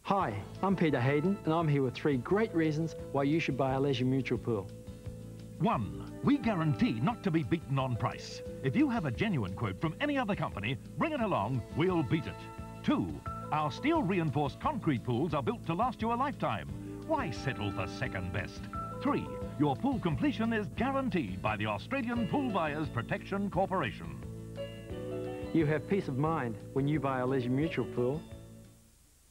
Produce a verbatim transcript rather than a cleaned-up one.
Hi, I'm Peter Haydon, and I'm here with three great reasons why you should buy a leisure mutual pool. One, we guarantee not to be beaten on price. If you have a genuine quote from any other company, bring it along, we'll beat it. Two, our steel-reinforced concrete pools are built to last you a lifetime. Why settle for second best? Three, your pool completion is guaranteed by the Australian Pool Buyers Protection Corporation. You have peace of mind when you buy a leisure mutual pool.